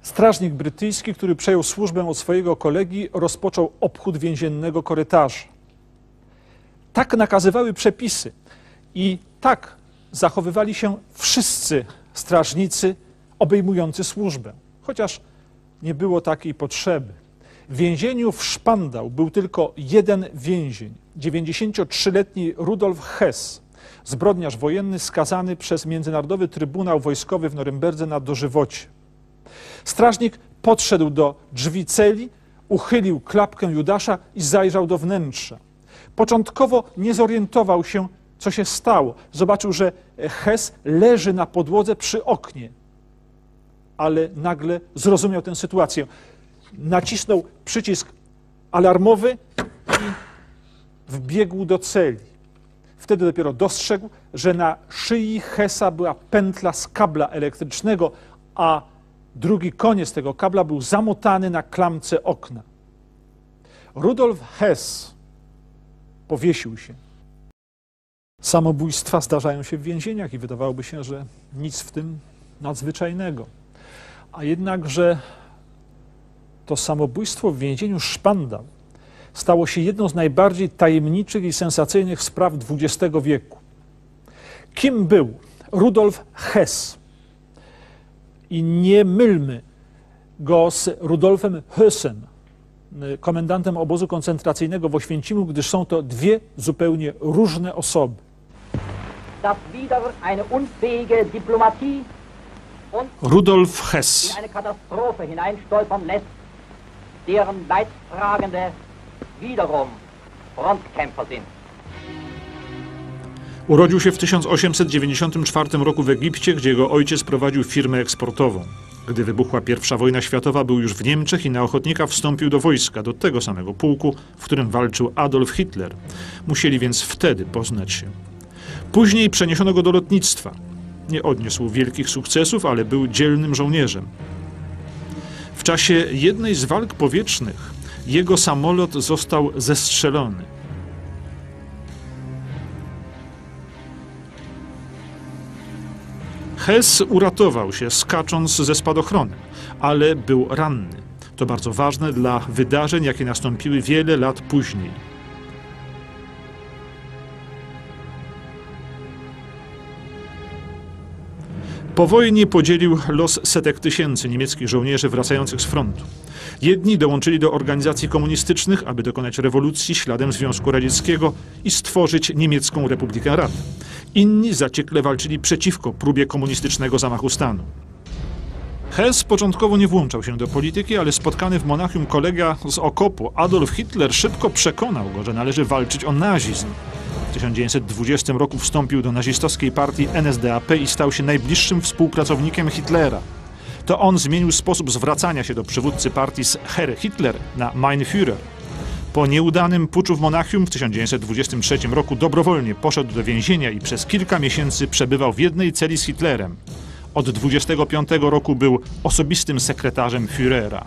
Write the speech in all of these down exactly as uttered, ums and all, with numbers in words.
Strażnik brytyjski, który przejął służbę od swojego kolegi, rozpoczął obchód więziennego korytarza. Tak nakazywały przepisy i tak zachowywali się wszyscy strażnicy obejmujący służbę, chociaż nie było takiej potrzeby. W więzieniu w Spandau był tylko jeden więzień, dziewięćdziesięciotrzyletni Rudolf Hess, zbrodniarz wojenny skazany przez Międzynarodowy Trybunał Wojskowy w Norymberdze na dożywocie. Strażnik podszedł do drzwi celi, uchylił klapkę Judasza i zajrzał do wnętrza. Początkowo nie zorientował się, co się stało. Zobaczył, że Hess leży na podłodze przy oknie, ale nagle zrozumiał tę sytuację. Nacisnął przycisk alarmowy i wbiegł do celi. Wtedy dopiero dostrzegł, że na szyi Hessa była pętla z kabla elektrycznego, a drugi koniec tego kabla był zamotany na klamce okna. Rudolf Hess powiesił się. Samobójstwa zdarzają się w więzieniach i wydawałoby się, że nic w tym nadzwyczajnego. A jednakże to samobójstwo w więzieniu Spandau stało się jedną z najbardziej tajemniczych i sensacyjnych spraw dwudziestego wieku. Kim był Rudolf Hess? I nie mylmy go z Rudolfem Hössem, komendantem obozu koncentracyjnego w Oświęcimiu, gdyż są to dwie zupełnie różne osoby. Das wieder eine unfähige Diplomatie und Rudolf Hess. in eine Katastrophe hineinstolpern lässt, deren Leidtragende wiederum Frontkämpfer sind. Urodził się w tysiąc osiemset dziewięćdziesiątym czwartym roku w Egipcie, gdzie jego ojciec prowadził firmę eksportową. Gdy wybuchła pierwsza wojna światowa, był już w Niemczech i na ochotnika wstąpił do wojska, do tego samego pułku, w którym walczył Adolf Hitler. Musieli więc wtedy poznać się. Później przeniesiono go do lotnictwa. Nie odniósł wielkich sukcesów, ale był dzielnym żołnierzem. W czasie jednej z walk powietrznych jego samolot został zestrzelony. Hess uratował się, skacząc ze spadochronem, ale był ranny. To bardzo ważne dla wydarzeń, jakie nastąpiły wiele lat później. Po wojnie podzielił los setek tysięcy niemieckich żołnierzy wracających z frontu. Jedni dołączyli do organizacji komunistycznych, aby dokonać rewolucji śladem Związku Radzieckiego i stworzyć Niemiecką Republikę Rad. Inni zaciekle walczyli przeciwko próbie komunistycznego zamachu stanu. Hess początkowo nie włączał się do polityki, ale spotkany w Monachium kolega z okopu Adolf Hitler szybko przekonał go, że należy walczyć o nazizm. W tysiąc dziewięćset dwudziestym roku wstąpił do nazistowskiej partii N S D A P i stał się najbliższym współpracownikiem Hitlera. To on zmienił sposób zwracania się do przywódcy partii z Herr Hitler na Mein Führer. Po nieudanym puczu w Monachium w tysiąc dziewięćset dwudziestym trzecim roku dobrowolnie poszedł do więzienia i przez kilka miesięcy przebywał w jednej celi z Hitlerem. Od dwudziestego piątego roku był osobistym sekretarzem Führera.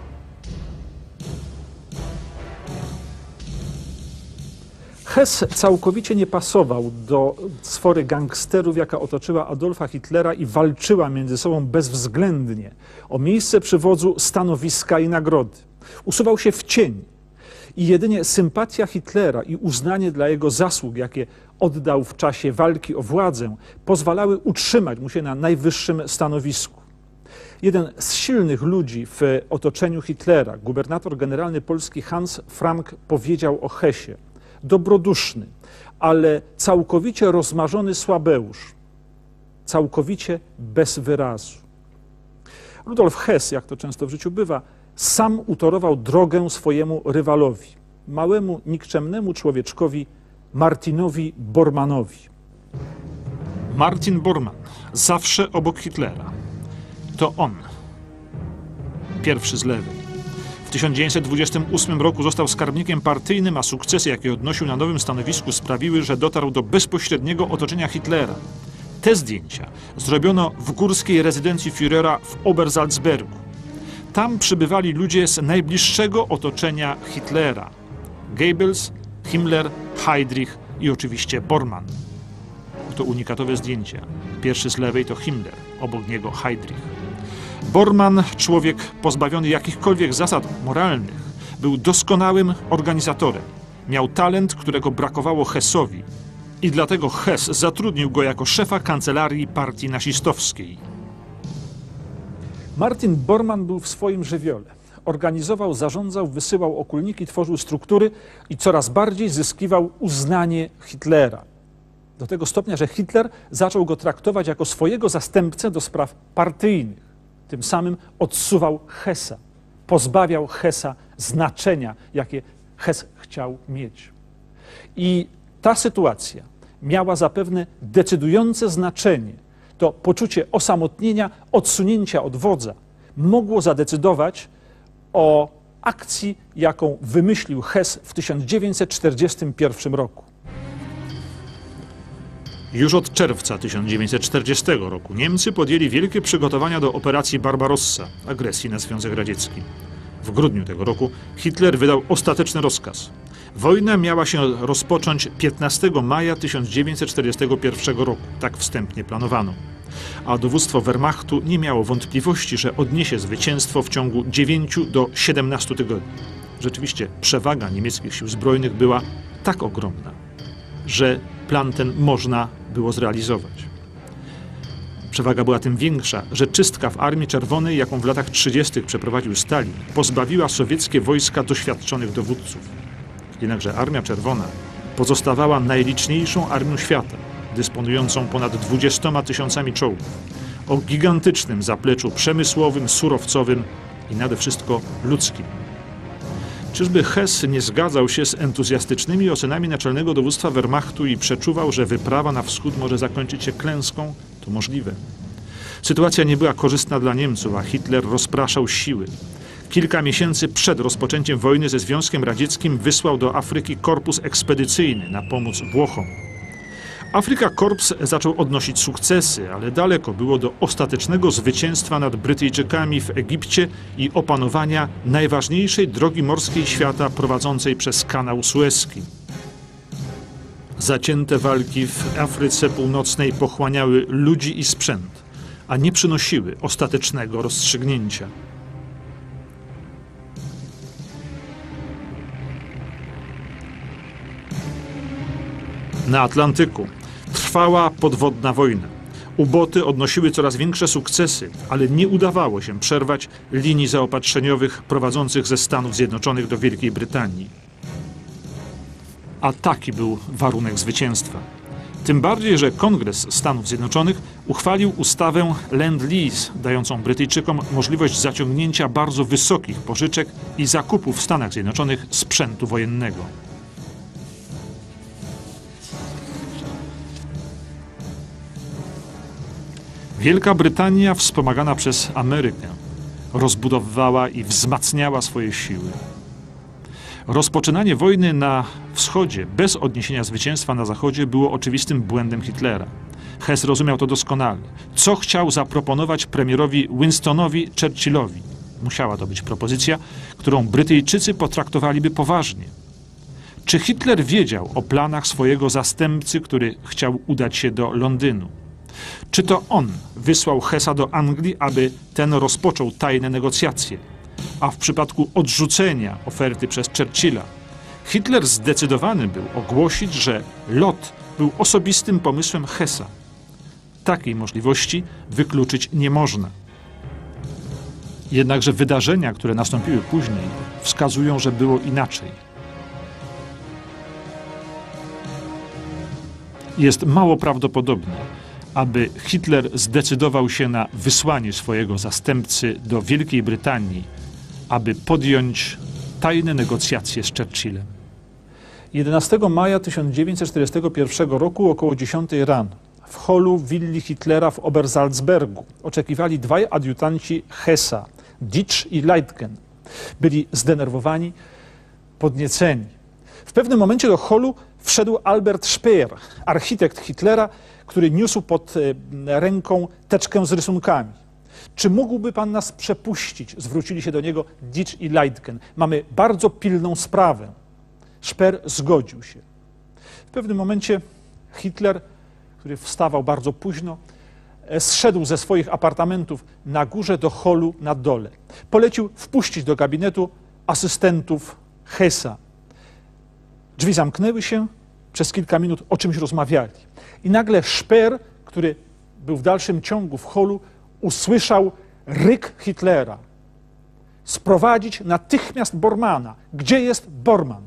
Hess całkowicie nie pasował do sfory gangsterów, jaka otoczyła Adolfa Hitlera i walczyła między sobą bezwzględnie o miejsce przy wodzu, stanowiska i nagrody. Usuwał się w cień i jedynie sympatia Hitlera i uznanie dla jego zasług, jakie oddał w czasie walki o władzę, pozwalały utrzymać mu się na najwyższym stanowisku. Jeden z silnych ludzi w otoczeniu Hitlera, gubernator generalny Polski Hans Frank, powiedział o Hessie: dobroduszny, ale całkowicie rozmarzony słabeusz, całkowicie bez wyrazu. Rudolf Hess, jak to często w życiu bywa, sam utorował drogę swojemu rywalowi, małemu, nikczemnemu człowieczkowi Martinowi Bormannowi. Martin Bormann, zawsze obok Hitlera. To on, pierwszy z lewej. W tysiąc dziewięćset dwudziestym ósmym roku został skarbnikiem partyjnym, a sukcesy, jakie odnosił na nowym stanowisku, sprawiły, że dotarł do bezpośredniego otoczenia Hitlera. Te zdjęcia zrobiono w górskiej rezydencji Führera w Obersalzbergu. Tam przybywali ludzie z najbliższego otoczenia Hitlera: Goebbels, Himmler, Heydrich i oczywiście Bormann. To unikatowe zdjęcia. Pierwszy z lewej to Himmler, obok niego Heydrich. Bormann, człowiek pozbawiony jakichkolwiek zasad moralnych, był doskonałym organizatorem. Miał talent, którego brakowało Hessowi i dlatego Hess zatrudnił go jako szefa kancelarii partii nazistowskiej. Martin Bormann był w swoim żywiole. Organizował, zarządzał, wysyłał okulniki, tworzył struktury i coraz bardziej zyskiwał uznanie Hitlera. Do tego stopnia, że Hitler zaczął go traktować jako swojego zastępcę do spraw partyjnych. Tym samym odsuwał Hessa, pozbawiał Hessa znaczenia, jakie Hess chciał mieć. I ta sytuacja miała zapewne decydujące znaczenie. To poczucie osamotnienia, odsunięcia od wodza mogło zadecydować o akcji, jaką wymyślił Hess w tysiąc dziewięćset czterdziestym pierwszym roku. Już od czerwca tysiąc dziewięćset czterdziestego roku Niemcy podjęli wielkie przygotowania do operacji Barbarossa, agresji na Związek Radziecki. W grudniu tego roku Hitler wydał ostateczny rozkaz. Wojna miała się rozpocząć piętnastego maja tysiąc dziewięćset czterdziestego pierwszego roku, tak wstępnie planowano. A dowództwo Wehrmachtu nie miało wątpliwości, że odniesie zwycięstwo w ciągu dziewięciu do siedemnastu tygodni. Rzeczywiście przewaga niemieckich sił zbrojnych była tak ogromna, że plan ten można było zrealizować. Przewaga była tym większa, że czystka w Armii Czerwonej, jaką w latach trzydziestych przeprowadził Stalin, pozbawiła sowieckie wojska doświadczonych dowódców. Jednakże Armia Czerwona pozostawała najliczniejszą armią świata, dysponującą ponad dwudziestoma tysiącami czołgów, o gigantycznym zapleczu przemysłowym, surowcowym i nade wszystko ludzkim. Czyżby Hess nie zgadzał się z entuzjastycznymi ocenami naczelnego dowództwa Wehrmachtu i przeczuwał, że wyprawa na wschód może zakończyć się klęską? To możliwe. Sytuacja nie była korzystna dla Niemców, a Hitler rozpraszał siły. Kilka miesięcy przed rozpoczęciem wojny ze Związkiem Radzieckim wysłał do Afryki korpus ekspedycyjny na pomoc Włochom. Afrika Korps zaczął odnosić sukcesy, ale daleko było do ostatecznego zwycięstwa nad Brytyjczykami w Egipcie i opanowania najważniejszej drogi morskiej świata prowadzącej przez kanał Sueski. Zacięte walki w Afryce Północnej pochłaniały ludzi i sprzęt, a nie przynosiły ostatecznego rozstrzygnięcia. Na Atlantyku trwała podwodna wojna. U-boty odnosiły coraz większe sukcesy, ale nie udawało się przerwać linii zaopatrzeniowych prowadzących ze Stanów Zjednoczonych do Wielkiej Brytanii. A taki był warunek zwycięstwa. Tym bardziej, że Kongres Stanów Zjednoczonych uchwalił ustawę Lend-Lease, dającą Brytyjczykom możliwość zaciągnięcia bardzo wysokich pożyczek i zakupu w Stanach Zjednoczonych sprzętu wojennego. Wielka Brytania, wspomagana przez Amerykę, rozbudowywała i wzmacniała swoje siły. Rozpoczynanie wojny na wschodzie bez odniesienia zwycięstwa na zachodzie było oczywistym błędem Hitlera. Hess rozumiał to doskonale. Co chciał zaproponować premierowi Winstonowi Churchillowi? Musiała to być propozycja, którą Brytyjczycy potraktowaliby poważnie. Czy Hitler wiedział o planach swojego zastępcy, który chciał udać się do Londynu? Czy to on wysłał Hessa do Anglii, aby ten rozpoczął tajne negocjacje? A w przypadku odrzucenia oferty przez Churchilla, Hitler zdecydowany był ogłosić, że lot był osobistym pomysłem Hessa. Takiej możliwości wykluczyć nie można. Jednakże wydarzenia, które nastąpiły później, wskazują, że było inaczej. Jest mało prawdopodobne, aby Hitler zdecydował się na wysłanie swojego zastępcy do Wielkiej Brytanii, aby podjąć tajne negocjacje z Churchillem. jedenastego maja tysiąc dziewięćset czterdziestego pierwszego roku około dziesiątej rano w holu willi Hitlera w Obersalzbergu oczekiwali dwaj adiutanci Hessa, Ditsch i Leitgen. Byli zdenerwowani, podnieceni. W pewnym momencie do holu wszedł Albert Speer, architekt Hitlera, który niósł pod ręką teczkę z rysunkami. Czy mógłby pan nas przepuścić? Zwrócili się do niego Ditsch i Leitgen. Mamy bardzo pilną sprawę. Speer zgodził się. W pewnym momencie Hitler, który wstawał bardzo późno, zszedł ze swoich apartamentów na górze do holu na dole. Polecił wpuścić do gabinetu asystentów Hessa. Drzwi zamknęły się, przez kilka minut o czymś rozmawiali. I nagle Speer, który był w dalszym ciągu w holu, usłyszał ryk Hitlera. Sprowadzić natychmiast Bormana. Gdzie jest Bormann?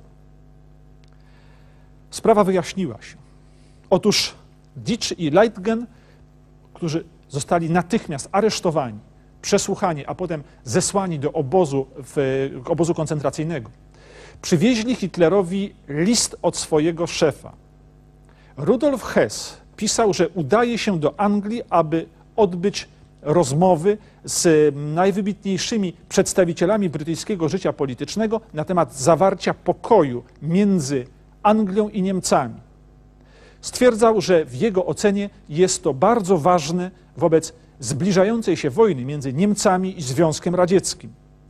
Sprawa wyjaśniła się. Otóż Ditsch i Leitgen, którzy zostali natychmiast aresztowani, przesłuchani, a potem zesłani do obozu, w, obozu koncentracyjnego, przywieźli Hitlerowi list od swojego szefa. Rudolf Hess pisał, że udaje się do Anglii, aby odbyć rozmowy z najwybitniejszymi przedstawicielami brytyjskiego życia politycznego na temat zawarcia pokoju między Anglią i Niemcami. Stwierdzał, że w jego ocenie jest to bardzo ważne wobec zbliżającej się wojny między Niemcami i Związkiem Radzieckim.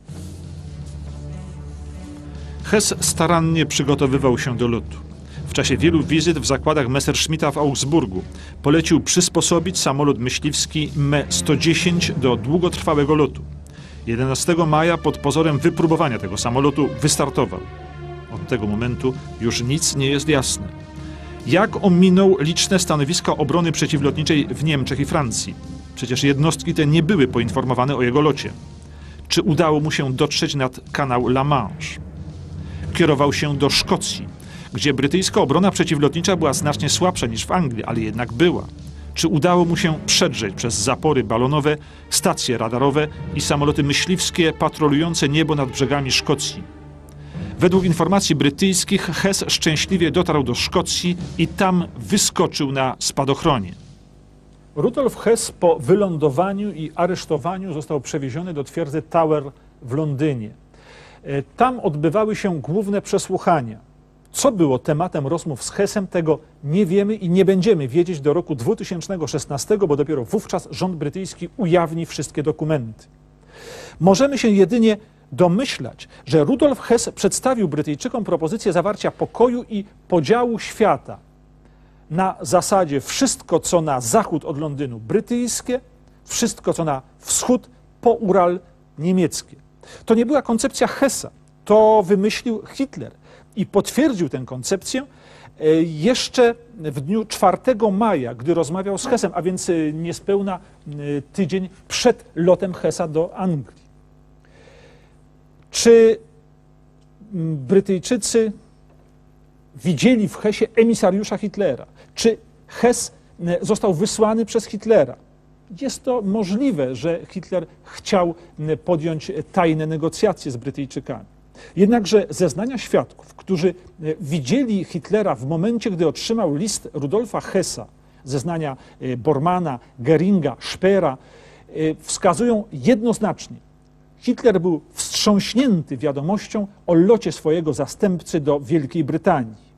Hess starannie przygotowywał się do lotu. W czasie wielu wizyt w zakładach Messerschmitta w Augsburgu polecił przysposobić samolot myśliwski M sto dziesięć do długotrwałego lotu. jedenastego maja pod pozorem wypróbowania tego samolotu wystartował. Od tego momentu już nic nie jest jasne. Jak ominął liczne stanowiska obrony przeciwlotniczej w Niemczech i Francji? Przecież jednostki te nie były poinformowane o jego locie. Czy udało mu się dotrzeć nad kanał La Manche? Kierował się do Szkocji, gdzie brytyjska obrona przeciwlotnicza była znacznie słabsza niż w Anglii, ale jednak była. Czy udało mu się przedrzeć przez zapory balonowe, stacje radarowe i samoloty myśliwskie patrolujące niebo nad brzegami Szkocji? Według informacji brytyjskich Hess szczęśliwie dotarł do Szkocji i tam wyskoczył na spadochronie. Rudolf Hess po wylądowaniu i aresztowaniu został przewieziony do twierdzy Tower w Londynie. Tam odbywały się główne przesłuchania. Co było tematem rozmów z Hessem, tego nie wiemy i nie będziemy wiedzieć do roku dwa tysiące szesnastego, bo dopiero wówczas rząd brytyjski ujawni wszystkie dokumenty. Możemy się jedynie domyślać, że Rudolf Hess przedstawił Brytyjczykom propozycję zawarcia pokoju i podziału świata na zasadzie wszystko, co na zachód od Londynu brytyjskie, wszystko, co na wschód po Ural niemieckie. To nie była koncepcja Hessa, to wymyślił Hitler i potwierdził tę koncepcję jeszcze w dniu czwartego maja, gdy rozmawiał z Hessem, a więc niespełna tydzień przed lotem Hessa do Anglii. Czy Brytyjczycy widzieli w Hessie emisariusza Hitlera? Czy Hess został wysłany przez Hitlera? Jest to możliwe, że Hitler chciał podjąć tajne negocjacje z Brytyjczykami. Jednakże zeznania świadków, którzy widzieli Hitlera w momencie, gdy otrzymał list Rudolfa Hessa, zeznania Bormana, Geringa, Speera, wskazują jednoznacznie: Hitler był wstrząśnięty wiadomością o locie swojego zastępcy do Wielkiej Brytanii.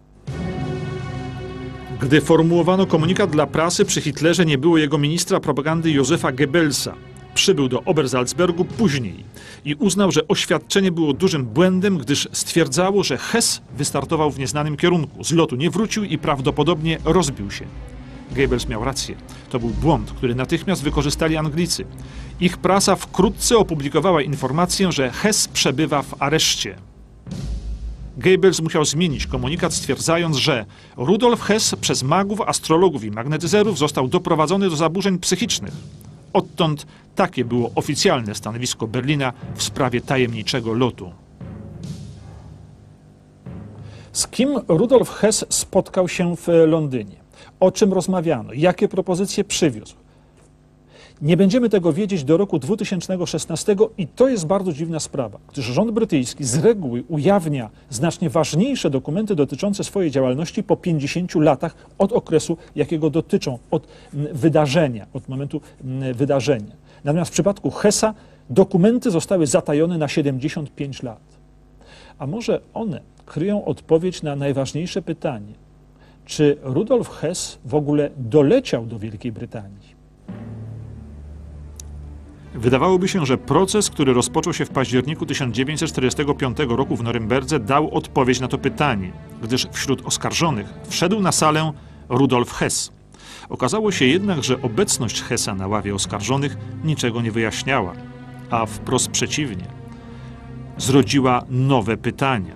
Gdy formułowano komunikat dla prasy, przy Hitlerze nie było jego ministra propagandy Józefa Goebbelsa. Przybył do Obersalzbergu później i uznał, że oświadczenie było dużym błędem, gdyż stwierdzało, że Hess wystartował w nieznanym kierunku, z lotu nie wrócił i prawdopodobnie rozbił się. Goebbels miał rację. To był błąd, który natychmiast wykorzystali Anglicy. Ich prasa wkrótce opublikowała informację, że Hess przebywa w areszcie. Goebbels musiał zmienić komunikat, stwierdzając, że Rudolf Hess przez magów, astrologów i magnetyzerów został doprowadzony do zaburzeń psychicznych. Odtąd takie było oficjalne stanowisko Berlina w sprawie tajemniczego lotu. Z kim Rudolf Hess spotkał się w Londynie? O czym rozmawiano? Jakie propozycje przywiózł? Nie będziemy tego wiedzieć do roku dwa tysiące szesnastego i to jest bardzo dziwna sprawa, gdyż rząd brytyjski z reguły ujawnia znacznie ważniejsze dokumenty dotyczące swojej działalności po pięćdziesięciu latach od okresu, jakiego dotyczą, od wydarzenia, od momentu wydarzenia. Natomiast w przypadku Hessa dokumenty zostały zatajone na siedemdziesiąt pięć lat. A może one kryją odpowiedź na najważniejsze pytanie: czy Rudolf Hess w ogóle doleciał do Wielkiej Brytanii? Wydawałoby się, że proces, który rozpoczął się w październiku tysiąc dziewięćset czterdziestego piątego roku w Norymberdze, dał odpowiedź na to pytanie, gdyż wśród oskarżonych wszedł na salę Rudolf Hess. Okazało się jednak, że obecność Hessa na ławie oskarżonych niczego nie wyjaśniała, a wprost przeciwnie. Zrodziła nowe pytania.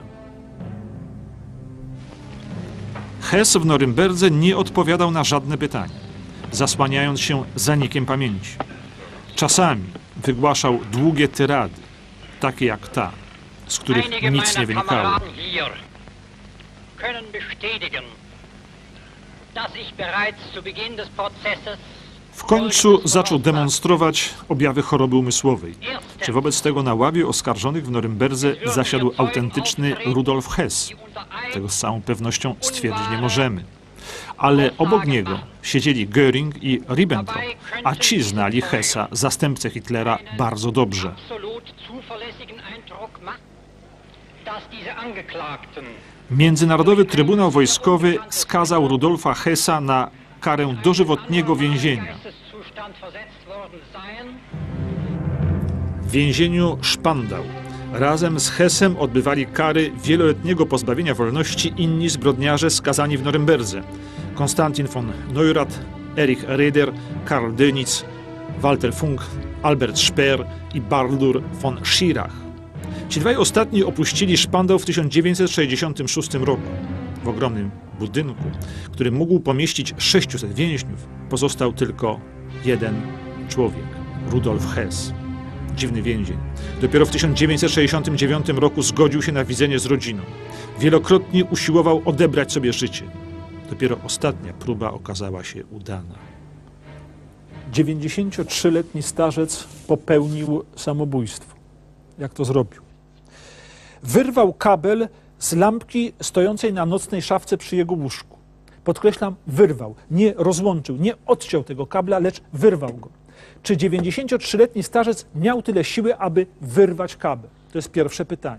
Hess w Norymberdze nie odpowiadał na żadne pytania, zasłaniając się zanikiem pamięci. Czasami wygłaszał długie tyrady, takie jak ta, z których nic nie wynikało. W końcu zaczął demonstrować objawy choroby umysłowej. Czy wobec tego na ławie oskarżonych w Norymberdze zasiadł autentyczny Rudolf Hess? Tego z całą pewnością stwierdzić nie możemy. Ale obok niego siedzieli Göring i Ribbentrop, a ci znali Hessa, zastępcę Hitlera, bardzo dobrze. Międzynarodowy Trybunał Wojskowy skazał Rudolfa Hessa na karę dożywotniego więzienia. W więzieniu Spandau razem z Hessem odbywali kary wieloletniego pozbawienia wolności inni zbrodniarze skazani w Norymberdze. Konstantin von Neurath, Erich Raeder, Karl Dönitz, Walter Funk, Albert Speer i Baldur von Schirach. Ci dwaj ostatni opuścili Spandau w tysiąc dziewięćset sześćdziesiątym szóstym roku. W ogromnym budynku, który mógł pomieścić sześciuset więźniów, pozostał tylko jeden człowiek – Rudolf Hess. Dziwny więzień. Dopiero w tysiąc dziewięćset sześćdziesiątym dziewiątym roku zgodził się na widzenie z rodziną. Wielokrotnie usiłował odebrać sobie życie. Dopiero ostatnia próba okazała się udana. dziewięćdziesięciotrzyletni starzec popełnił samobójstwo. Jak to zrobił? Wyrwał kabel z lampki stojącej na nocnej szafce przy jego łóżku. Podkreślam, wyrwał. Nie rozłączył, nie odciął tego kabla, lecz wyrwał go. Czy dziewięćdziesięciotrzyletni starzec miał tyle siły, aby wyrwać kabel? To jest pierwsze pytanie.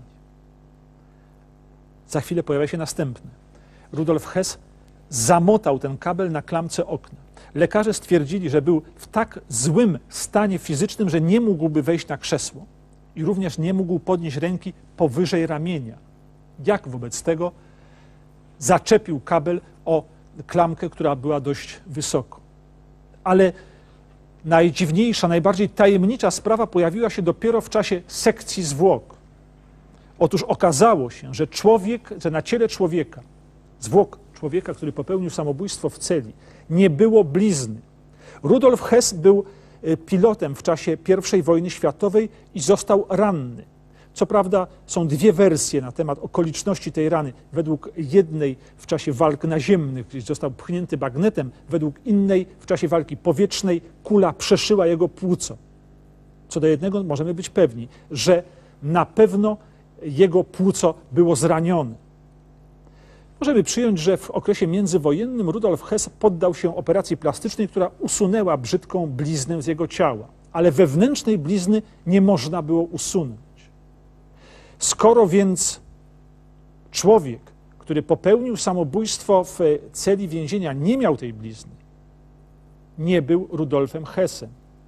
Za chwilę pojawia się następne. Rudolf Hess zamotał ten kabel na klamce okna. Lekarze stwierdzili, że był w tak złym stanie fizycznym, że nie mógłby wejść na krzesło i również nie mógł podnieść ręki powyżej ramienia. Jak wobec tego zaczepił kabel o klamkę, która była dość wysoko. Ale najdziwniejsza, najbardziej tajemnicza sprawa pojawiła się dopiero w czasie sekcji zwłok. Otóż okazało się, że człowiek, że na ciele człowieka, zwłok człowieka, który popełnił samobójstwo w celi, nie było blizny. Rudolf Hess był pilotem w czasie pierwszej wojny światowej i został ranny. Co prawda są dwie wersje na temat okoliczności tej rany. Według jednej w czasie walk naziemnych, gdzie został pchnięty bagnetem, według innej w czasie walki powietrznej kula przeszyła jego płuco. Co do jednego możemy być pewni, że na pewno jego płuco było zranione. Możemy przyjąć, że w okresie międzywojennym Rudolf Hess poddał się operacji plastycznej, która usunęła brzydką bliznę z jego ciała, ale wewnętrznej blizny nie można było usunąć. Skoro więc człowiek, który popełnił samobójstwo w celi więzienia, nie miał tej blizny, nie był Rudolfem Hessem.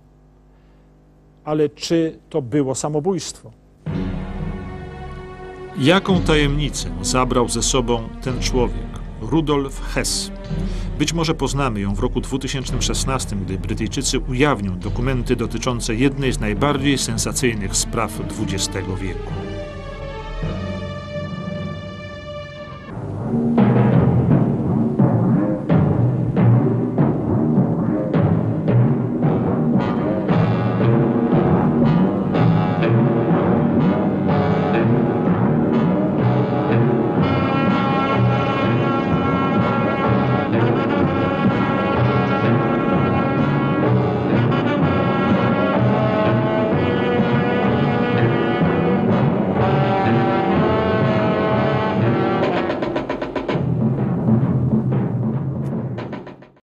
Ale czy to było samobójstwo? Jaką tajemnicę zabrał ze sobą ten człowiek, Rudolf Hess? Być może poznamy ją w roku dwutysięcznym szesnastym, gdy Brytyjczycy ujawnią dokumenty dotyczące jednej z najbardziej sensacyjnych spraw dwudziestego wieku.